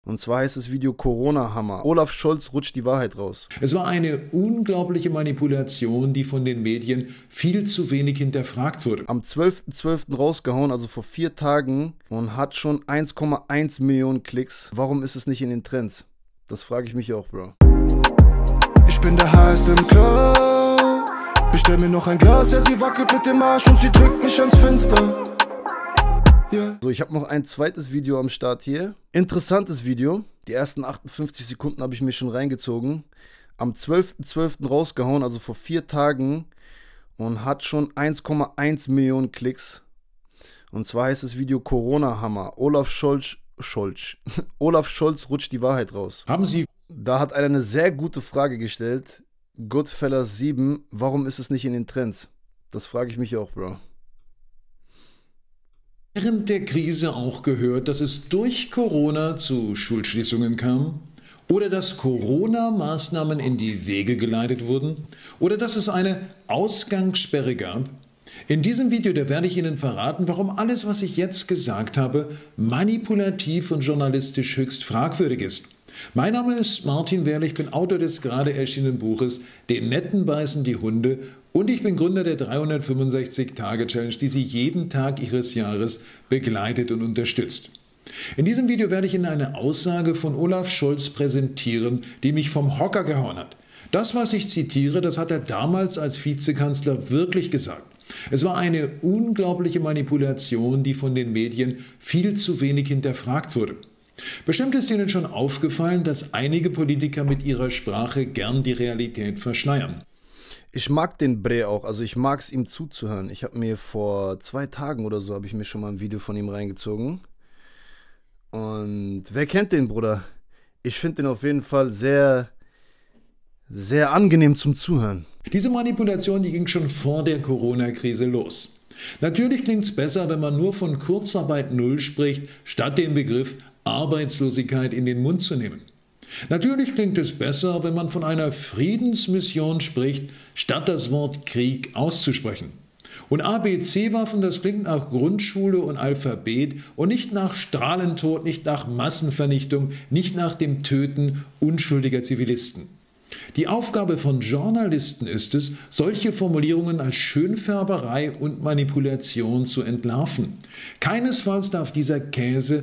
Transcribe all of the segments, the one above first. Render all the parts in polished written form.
Und zwar heißt das Video Corona-Hammer. Olaf Scholz rutscht die Wahrheit raus. Es war eine unglaubliche Manipulation, die von den Medien viel zu wenig hinterfragt wurde. Am 12.12. rausgehauen, also vor 4 Tagen, und hat schon 1,1 Millionen Klicks. Warum ist es nicht in den Trends? Das frage ich mich auch, Bro. Ich bin der Heiß im Club. Bestell mir noch ein Glas, ja, sie wackelt mit dem Arsch und sie drückt mich ans Fenster. Yeah. So, ich habe noch ein zweites Video am Start hier. Interessantes Video. Die ersten 58 Sekunden habe ich mir schon reingezogen. Am 12.12. rausgehauen, also vor 4 Tagen, und hat schon 1,1 Millionen Klicks. Und zwar heißt das Video Corona-Hammer. Olaf Scholz rutscht die Wahrheit raus. Haben Sie... Da hat einer eine sehr gute Frage gestellt. Goodfellas 7, warum ist es nicht in den Trends? Das frage ich mich auch, Bro. Während der Krise auch gehört, dass es durch Corona zu Schulschließungen kam oder dass Corona-Maßnahmen in die Wege geleitet wurden oder dass es eine Ausgangssperre gab? In diesem Video werde ich Ihnen verraten, warum alles, was ich jetzt gesagt habe, manipulativ und journalistisch höchst fragwürdig ist. Mein Name ist Martin Wehrle, ich bin Autor des gerade erschienenen Buches Den Netten beißen die Hunde und ich bin Gründer der 365-Tage-Challenge, die Sie jeden Tag Ihres Jahres begleitet und unterstützt. In diesem Video werde ich Ihnen eine Aussage von Olaf Scholz präsentieren, die mich vom Hocker gehauen hat. Das, was ich zitiere, das hat er damals als Vizekanzler wirklich gesagt. Es war eine unglaubliche Manipulation, die von den Medien viel zu wenig hinterfragt wurde. Bestimmt ist Ihnen schon aufgefallen, dass einige Politiker mit ihrer Sprache gern die Realität verschleiern. Ich mag den Bre auch, also ich mag es ihm zuzuhören. Ich habe mir vor 2 Tagen oder so, habe ich mir schon mal ein Video von ihm reingezogen. Und wer kennt den, Bruder? Ich finde den auf jeden Fall sehr, sehr angenehm zum Zuhören. Diese Manipulation, die ging schon vor der Corona-Krise los. Natürlich klingt es besser, wenn man nur von Kurzarbeit Null spricht, statt den Begriff Arbeitslosigkeit in den Mund zu nehmen. Natürlich klingt es besser, wenn man von einer Friedensmission spricht, statt das Wort Krieg auszusprechen. Und ABC-Waffen, das klingt nach Grundschule und Alphabet und nicht nach Strahlentod, nicht nach Massenvernichtung, nicht nach dem Töten unschuldiger Zivilisten. Die Aufgabe von Journalisten ist es, solche Formulierungen als Schönfärberei und Manipulation zu entlarven. Keinesfalls darf dieser Käse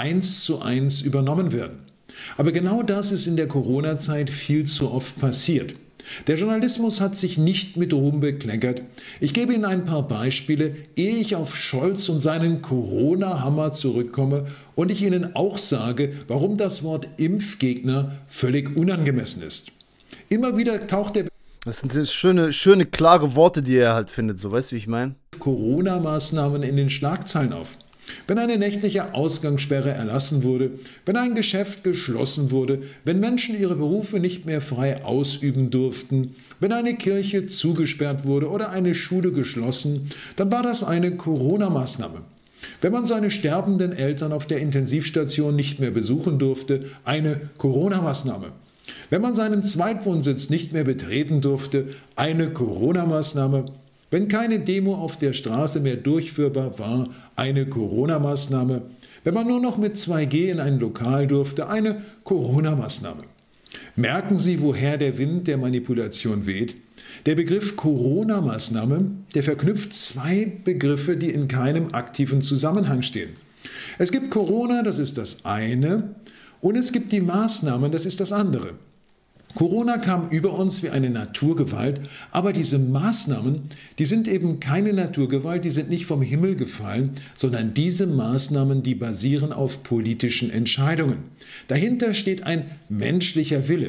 1:1 übernommen werden. Aber genau das ist in der Corona-Zeit viel zu oft passiert. Der Journalismus hat sich nicht mit Ruhm bekleckert. Ich gebe Ihnen ein paar Beispiele, ehe ich auf Scholz und seinen Corona-Hammer zurückkomme und ich Ihnen auch sage, warum das Wort Impfgegner völlig unangemessen ist. Immer wieder taucht der... Das sind schöne, klare Worte, die er halt findet, so, weißt du, wie ich meine? Corona-Maßnahmen in den Schlagzeilen auf. Wenn eine nächtliche Ausgangssperre erlassen wurde, wenn ein Geschäft geschlossen wurde, wenn Menschen ihre Berufe nicht mehr frei ausüben durften, wenn eine Kirche zugesperrt wurde oder eine Schule geschlossen, dann war das eine Corona-Maßnahme. Wenn man seine sterbenden Eltern auf der Intensivstation nicht mehr besuchen durfte, eine Corona-Maßnahme. Wenn man seinen Zweitwohnsitz nicht mehr betreten durfte, eine Corona-Maßnahme. Wenn keine Demo auf der Straße mehr durchführbar war, eine Corona-Maßnahme. Wenn man nur noch mit 2G in ein Lokal durfte, eine Corona-Maßnahme. Merken Sie, woher der Wind der Manipulation weht? Der Begriff Corona-Maßnahme, der verknüpft 2 Begriffe, die in keinem aktiven Zusammenhang stehen. Es gibt Corona, das ist das eine, und es gibt die Maßnahmen, das ist das andere. Corona kam über uns wie eine Naturgewalt, aber diese Maßnahmen, die sind eben keine Naturgewalt, die sind nicht vom Himmel gefallen, sondern diese Maßnahmen, die basieren auf politischen Entscheidungen. Dahinter steht ein menschlicher Wille.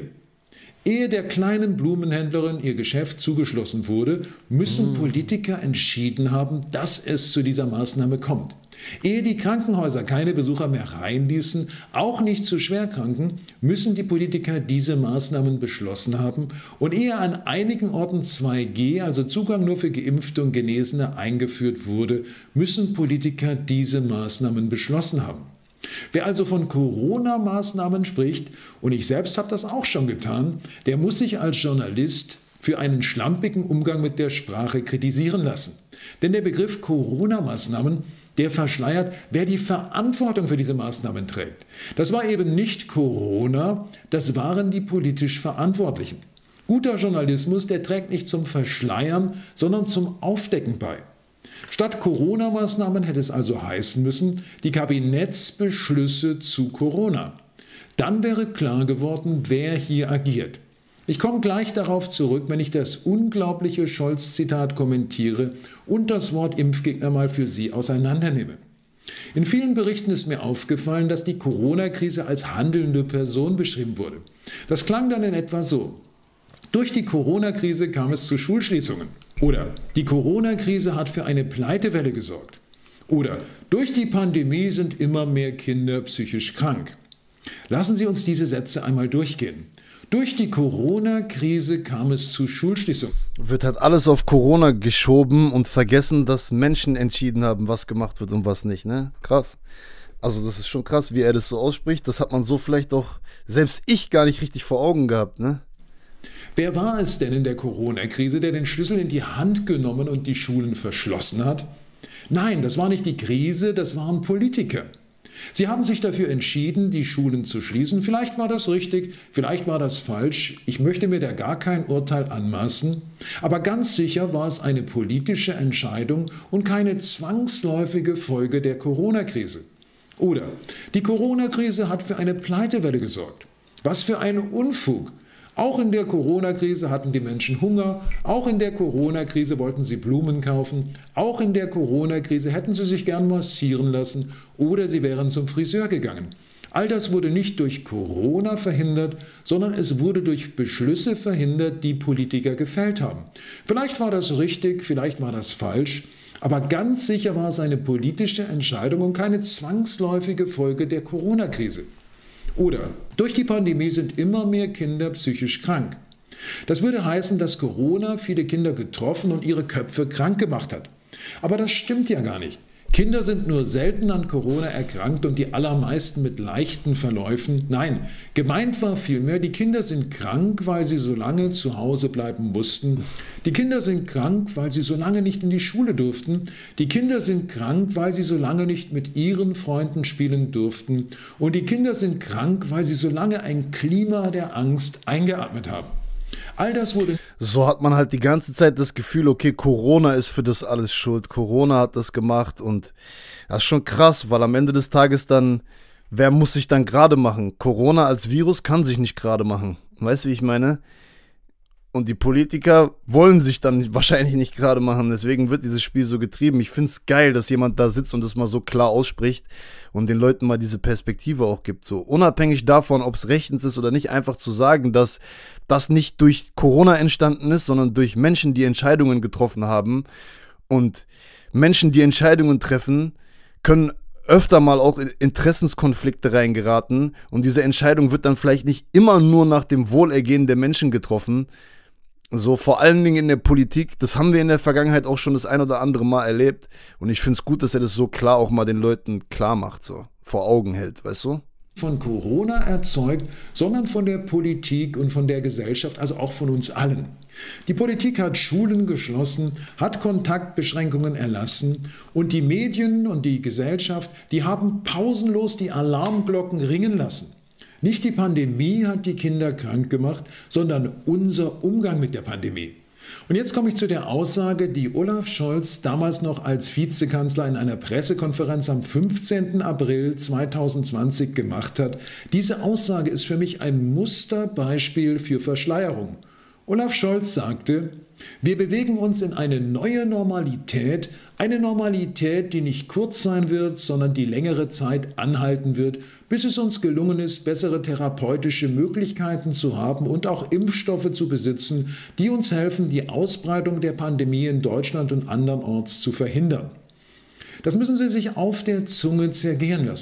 Ehe der kleinen Blumenhändlerin ihr Geschäft zugeschlossen wurde, müssen Politiker entschieden haben, dass es zu dieser Maßnahme kommt. Ehe die Krankenhäuser keine Besucher mehr reinließen, auch nicht zu Schwerkranken, müssen die Politiker diese Maßnahmen beschlossen haben. Und ehe an einigen Orten 2G, also Zugang nur für Geimpfte und Genesene, eingeführt wurde, müssen Politiker diese Maßnahmen beschlossen haben. Wer also von Corona-Maßnahmen spricht, und ich selbst habe das auch schon getan, der muss sich als Journalist für einen schlampigen Umgang mit der Sprache kritisieren lassen. Denn der Begriff Corona-Maßnahmen, der verschleiert, wer die Verantwortung für diese Maßnahmen trägt. Das war eben nicht Corona, das waren die politisch Verantwortlichen. Guter Journalismus, der trägt nicht zum Verschleiern, sondern zum Aufdecken bei. Statt Corona-Maßnahmen hätte es also heißen müssen, die Kabinettsbeschlüsse zu Corona. Dann wäre klar geworden, wer hier agiert. Ich komme gleich darauf zurück, wenn ich das unglaubliche Scholz-Zitat kommentiere und das Wort Impfgegner mal für Sie auseinandernehme. In vielen Berichten ist mir aufgefallen, dass die Corona-Krise als handelnde Person beschrieben wurde. Das klang dann in etwa so: Durch die Corona-Krise kam es zu Schulschließungen. Oder die Corona-Krise hat für eine Pleitewelle gesorgt. Oder durch die Pandemie sind immer mehr Kinder psychisch krank. Lassen Sie uns diese Sätze einmal durchgehen. Durch die Corona-Krise kam es zu Schulschließungen. Wird halt alles auf Corona geschoben und vergessen, dass Menschen entschieden haben, was gemacht wird und was nicht, ne? Krass. Also das ist schon krass, wie er das so ausspricht. Das hat man so vielleicht auch, selbst ich, gar nicht richtig vor Augen gehabt, ne? Wer war es denn in der Corona-Krise, der den Schlüssel in die Hand genommen und die Schulen verschlossen hat? Nein, das war nicht die Krise, das waren Politiker. Sie haben sich dafür entschieden, die Schulen zu schließen. Vielleicht war das richtig, vielleicht war das falsch. Ich möchte mir da gar kein Urteil anmaßen. Aber ganz sicher war es eine politische Entscheidung und keine zwangsläufige Folge der Corona-Krise. Oder die Corona-Krise hat für eine Pleitewelle gesorgt. Was für ein Unfug! Auch in der Corona-Krise hatten die Menschen Hunger, auch in der Corona-Krise wollten sie Blumen kaufen, auch in der Corona-Krise hätten sie sich gern massieren lassen oder sie wären zum Friseur gegangen. All das wurde nicht durch Corona verhindert, sondern es wurde durch Beschlüsse verhindert, die Politiker gefällt haben. Vielleicht war das richtig, vielleicht war das falsch, aber ganz sicher war es eine politische Entscheidung und keine zwangsläufige Folge der Corona-Krise. Oder durch die Pandemie sind immer mehr Kinder psychisch krank. Das würde heißen, dass Corona viele Kinder getroffen und ihre Köpfe krank gemacht hat. Aber das stimmt ja gar nicht. Kinder sind nur selten an Corona erkrankt und die allermeisten mit leichten Verläufen. Nein, gemeint war vielmehr, die Kinder sind krank, weil sie so lange zu Hause bleiben mussten. Die Kinder sind krank, weil sie so lange nicht in die Schule durften. Die Kinder sind krank, weil sie so lange nicht mit ihren Freunden spielen durften. Und die Kinder sind krank, weil sie so lange ein Klima der Angst eingeatmet haben. All das wurde... So hat man halt die ganze Zeit das Gefühl, okay, Corona ist für das alles schuld. Corona hat das gemacht und das ist schon krass, weil am Ende des Tages dann, wer muss sich dann gerade machen? Corona als Virus kann sich nicht gerade machen. Weißt du, wie ich meine? Und die Politiker wollen sich dann wahrscheinlich nicht gerade machen. Deswegen wird dieses Spiel so getrieben. Ich finde es geil, dass jemand da sitzt und das mal so klar ausspricht und den Leuten mal diese Perspektive auch gibt. So unabhängig davon, ob es rechtens ist oder nicht, einfach zu sagen, dass das nicht durch Corona entstanden ist, sondern durch Menschen, die Entscheidungen getroffen haben. Und Menschen, die Entscheidungen treffen, können öfter mal auch in Interessenskonflikte reingeraten. Und diese Entscheidung wird dann vielleicht nicht immer nur nach dem Wohlergehen der Menschen getroffen. So vor allen Dingen in der Politik, das haben wir in der Vergangenheit auch schon das ein oder andere Mal erlebt. Und ich finde es gut, dass er das so klar auch mal den Leuten klar macht, so vor Augen hält, weißt du? Von Corona erzeugt, sondern von der Politik und von der Gesellschaft, also auch von uns allen. Die Politik hat Schulen geschlossen, hat Kontaktbeschränkungen erlassen und die Medien und die Gesellschaft, die haben pausenlos die Alarmglocken ringen lassen. Nicht die Pandemie hat die Kinder krank gemacht, sondern unser Umgang mit der Pandemie. Und jetzt komme ich zu der Aussage, die Olaf Scholz damals noch als Vizekanzler in einer Pressekonferenz am 15. April 2020 gemacht hat. Diese Aussage ist für mich ein Musterbeispiel für Verschleierung. Olaf Scholz sagte: Wir bewegen uns in eine neue Normalität, die nicht kurz sein wird, sondern die längere Zeit anhalten wird, bis es uns gelungen ist, bessere therapeutische Möglichkeiten zu haben und auch Impfstoffe zu besitzen, die uns helfen, die Ausbreitung der Pandemie in Deutschland und andernorts zu verhindern. Das müssen Sie sich auf der Zunge zergehen lassen.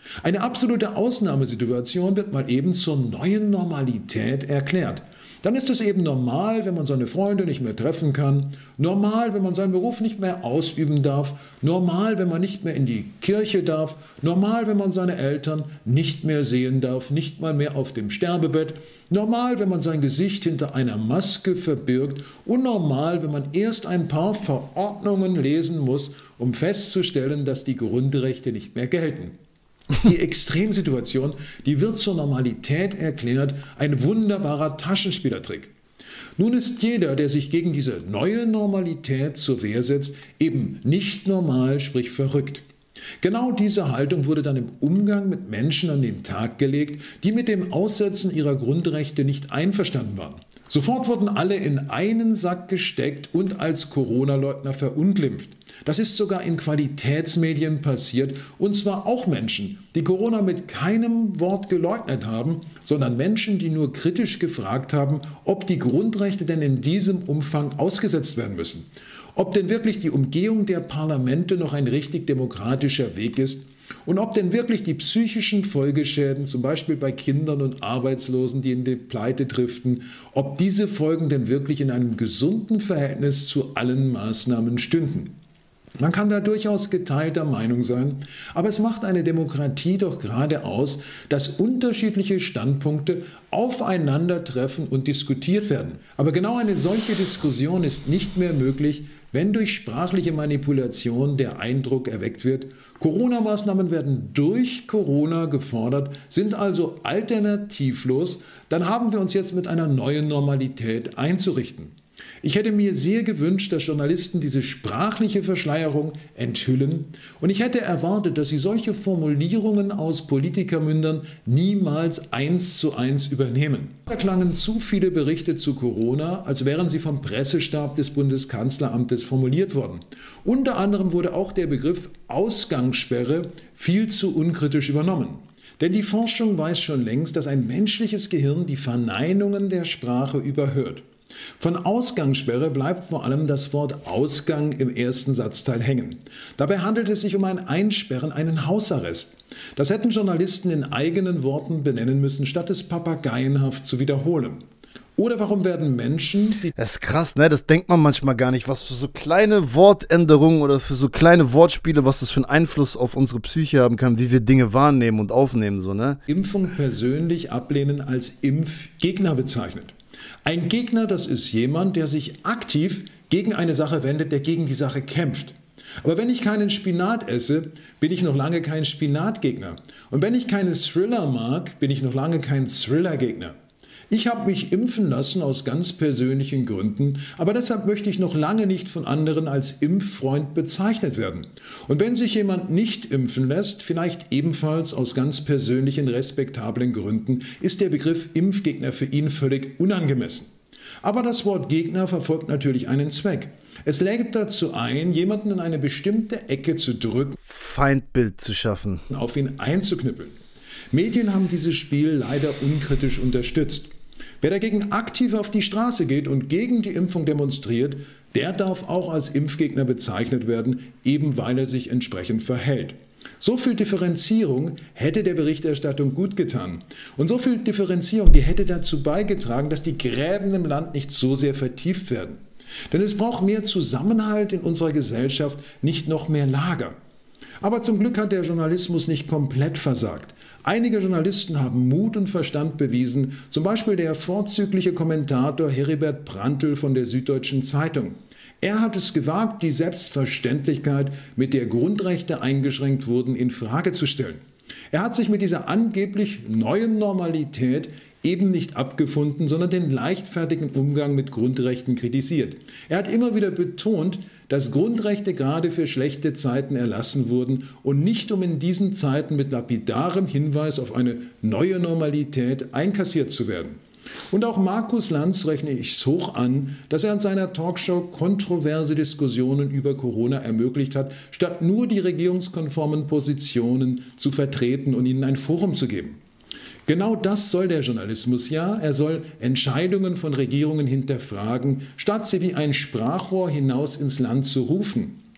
Eine absolute Ausnahmesituation wird mal eben zur neuen Normalität erklärt. Dann ist es eben normal, wenn man seine Freunde nicht mehr treffen kann, normal, wenn man seinen Beruf nicht mehr ausüben darf, normal, wenn man nicht mehr in die Kirche darf, normal, wenn man seine Eltern nicht mehr sehen darf, nicht mal mehr auf dem Sterbebett, normal, wenn man sein Gesicht hinter einer Maske verbirgt und normal, wenn man erst ein paar Verordnungen lesen muss, um festzustellen, dass die Grundrechte nicht mehr gelten. Die Extremsituation, die wird zur Normalität erklärt, ein wunderbarer Taschenspielertrick. Nun ist jeder, der sich gegen diese neue Normalität zur Wehr setzt, eben nicht normal, sprich verrückt. Genau diese Haltung wurde dann im Umgang mit Menschen an den Tag gelegt, die mit dem Aussetzen ihrer Grundrechte nicht einverstanden waren. Sofort wurden alle in einen Sack gesteckt und als Corona-Leugner verunglimpft. Das ist sogar in Qualitätsmedien passiert, und zwar auch Menschen, die Corona mit keinem Wort geleugnet haben, sondern Menschen, die nur kritisch gefragt haben, ob die Grundrechte denn in diesem Umfang ausgesetzt werden müssen. Ob denn wirklich die Umgehung der Parlamente noch ein richtig demokratischer Weg ist und ob denn wirklich die psychischen Folgeschäden, zum Beispiel bei Kindern und Arbeitslosen, die in die Pleite driften, ob diese Folgen denn wirklich in einem gesunden Verhältnis zu allen Maßnahmen stünden. Man kann da durchaus geteilter Meinung sein, aber es macht eine Demokratie doch gerade aus, dass unterschiedliche Standpunkte aufeinandertreffen und diskutiert werden. Aber genau eine solche Diskussion ist nicht mehr möglich, wenn durch sprachliche Manipulation der Eindruck erweckt wird, Corona-Maßnahmen werden durch Corona gefordert, sind also alternativlos, dann haben wir uns jetzt mit einer neuen Normalität einzurichten. Ich hätte mir sehr gewünscht, dass Journalisten diese sprachliche Verschleierung enthüllen, und ich hätte erwartet, dass sie solche Formulierungen aus Politikermündern niemals 1:1 übernehmen. Da klangen zu viele Berichte zu Corona, als wären sie vom Pressestab des Bundeskanzleramtes formuliert worden. Unter anderem wurde auch der Begriff Ausgangssperre viel zu unkritisch übernommen. Denn die Forschung weiß schon längst, dass ein menschliches Gehirn die Verneinungen der Sprache überhört. Von Ausgangssperre bleibt vor allem das Wort Ausgang im ersten Satzteil hängen. Dabei handelt es sich um ein Einsperren, einen Hausarrest. Das hätten Journalisten in eigenen Worten benennen müssen, statt es papageienhaft zu wiederholen. Oder warum werden Menschen... Das ist krass, ne? Das denkt man manchmal gar nicht, was für so kleine Wortänderungen oder für so kleine Wortspiele, was das für einen Einfluss auf unsere Psyche haben kann, wie wir Dinge wahrnehmen und aufnehmen, so, ne? Impfung persönlich ablehnen als Impfgegner bezeichnet. Ein Gegner, das ist jemand, der sich aktiv gegen eine Sache wendet, der gegen die Sache kämpft. Aber wenn ich keinen Spinat esse, bin ich noch lange kein Spinatgegner. Und wenn ich keine Thriller mag, bin ich noch lange kein Thriller-Gegner. Ich habe mich impfen lassen aus ganz persönlichen Gründen, aber deshalb möchte ich noch lange nicht von anderen als Impffreund bezeichnet werden. Und wenn sich jemand nicht impfen lässt, vielleicht ebenfalls aus ganz persönlichen, respektablen Gründen, ist der Begriff Impfgegner für ihn völlig unangemessen. Aber das Wort Gegner verfolgt natürlich einen Zweck. Es lädt dazu ein, jemanden in eine bestimmte Ecke zu drücken, Feindbild zu schaffen, auf ihn einzuknüppeln. Medien haben dieses Spiel leider unkritisch unterstützt. Wer dagegen aktiv auf die Straße geht und gegen die Impfung demonstriert, der darf auch als Impfgegner bezeichnet werden, eben weil er sich entsprechend verhält. So viel Differenzierung hätte der Berichterstattung gut getan. Und so viel Differenzierung, die hätte dazu beigetragen, dass die Gräben im Land nicht so sehr vertieft werden. Denn es braucht mehr Zusammenhalt in unserer Gesellschaft, nicht noch mehr Lager. Aber zum Glück hat der Journalismus nicht komplett versagt. Einige Journalisten haben Mut und Verstand bewiesen, zum Beispiel der vorzügliche Kommentator Heribert Prantl von der Süddeutschen Zeitung. Er hat es gewagt, die Selbstverständlichkeit, mit der Grundrechte eingeschränkt wurden, in Frage zu stellen. Er hat sich mit dieser angeblich neuen Normalität eben nicht abgefunden, sondern den leichtfertigen Umgang mit Grundrechten kritisiert. Er hat immer wieder betont, dass Grundrechte gerade für schlechte Zeiten erlassen wurden und nicht, um in diesen Zeiten mit lapidarem Hinweis auf eine neue Normalität einkassiert zu werden. Und auch Markus Lanz rechne ich hoch an, dass er in seiner Talkshow kontroverse Diskussionen über Corona ermöglicht hat, statt nur die regierungskonformen Positionen zu vertreten und ihnen ein Forum zu geben. Genau das soll der Journalismus ja. Er soll Entscheidungen von Regierungen hinterfragen, statt sie wie ein Sprachrohr hinaus ins Land zu rufen.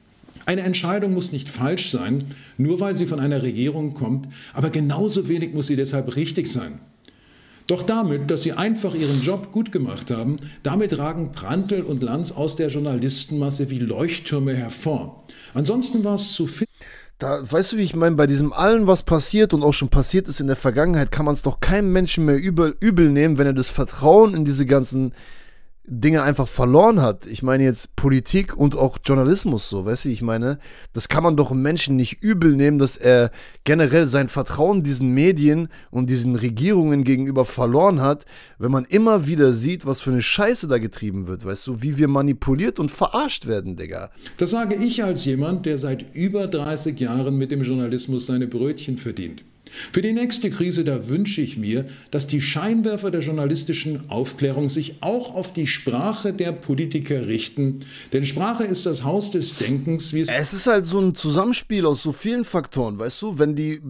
Eine Entscheidung muss nicht falsch sein, nur weil sie von einer Regierung kommt, aber genauso wenig muss sie deshalb richtig sein. Doch damit, dass sie einfach ihren Job gut gemacht haben, damit ragen Prantl und Lanz aus der Journalistenmasse wie Leuchttürme hervor. Ansonsten war es zu viel. Da, weißt du, wie ich meine, bei diesem allen, was passiert und auch schon passiert ist in der Vergangenheit, kann man es doch keinem Menschen mehr übel nehmen, wenn er das Vertrauen in diese ganzen Dinge einfach verloren hat. Ich meine jetzt Politik und auch Journalismus, so, weißt du, wie ich meine? Das kann man doch einem Menschen nicht übel nehmen, dass er generell sein Vertrauen diesen Medien und diesen Regierungen gegenüber verloren hat, wenn man immer wieder sieht, was für eine Scheiße da getrieben wird, weißt du, wie wir manipuliert und verarscht werden, Digga. Das sage ich als jemand, der seit über 30 Jahren mit dem Journalismus seine Brötchen verdient. Für die nächste Krise, da wünsche ich mir, dass die Scheinwerfer der journalistischen Aufklärung sich auch auf die Sprache der Politiker richten. Denn Sprache ist das Haus des Denkens, wie es ist halt so ein Zusammenspiel aus so vielen Faktoren, weißt du? Wenn der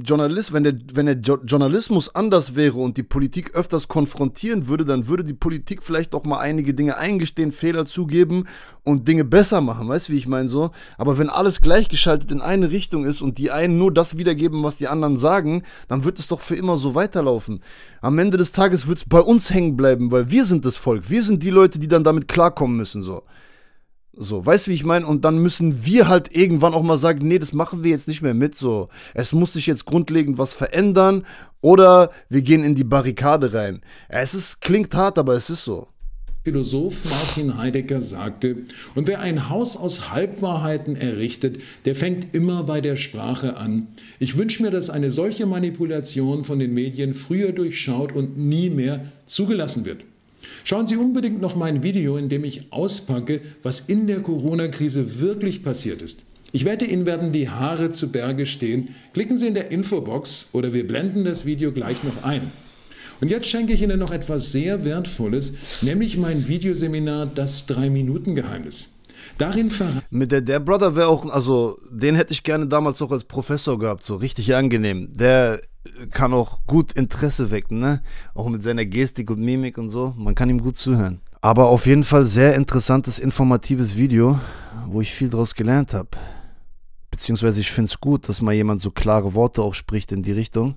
Journalismus anders wäre und die Politik öfters konfrontieren würde, dann würde die Politik vielleicht auch mal einige Dinge eingestehen, Fehler zugeben und Dinge besser machen, weißt du, wie ich meine so? Aber wenn alles gleichgeschaltet in eine Richtung ist und die einen nur das wiedergeben, was die anderen sagen, dann wird es doch für immer so weiterlaufen. Am Ende des Tages wird es bei uns hängen bleiben, weil wir sind das Volk. Wir sind die Leute, die dann damit klarkommen müssen, so. So, weißt du, wie ich meine? Und dann müssen wir halt irgendwann auch mal sagen, nee, das machen wir jetzt nicht mehr mit, so. Es muss sich jetzt grundlegend was verändern oder wir gehen in die Barrikade rein. Klingt hart, aber es ist so. Philosoph Martin Heidegger sagte, und wer ein Haus aus Halbwahrheiten errichtet, der fängt immer bei der Sprache an. Ich wünsche mir, dass eine solche Manipulation von den Medien früher durchschaut und nie mehr zugelassen wird. Schauen Sie unbedingt noch mein Video, in dem ich auspacke, was in der Corona-Krise wirklich passiert ist. Ich wette, Ihnen werden die Haare zu Berge stehen. Klicken Sie in der Infobox oder wir blenden das Video gleich noch ein. Und jetzt schenke ich Ihnen noch etwas sehr Wertvolles, nämlich mein Videoseminar Das 3-Minuten-Geheimnis. Darin der Brother wäre auch, also den hätte ich gerne damals auch als Professor gehabt, so richtig angenehm. Der kann auch gut Interesse wecken, ne? Auch mit seiner Gestik und Mimik und so, man kann ihm gut zuhören. Aber auf jeden Fall sehr interessantes, informatives Video, wo ich viel draus gelernt habe. Beziehungsweise ich finde es gut, dass mal jemand so klare Worte auch spricht in die Richtung.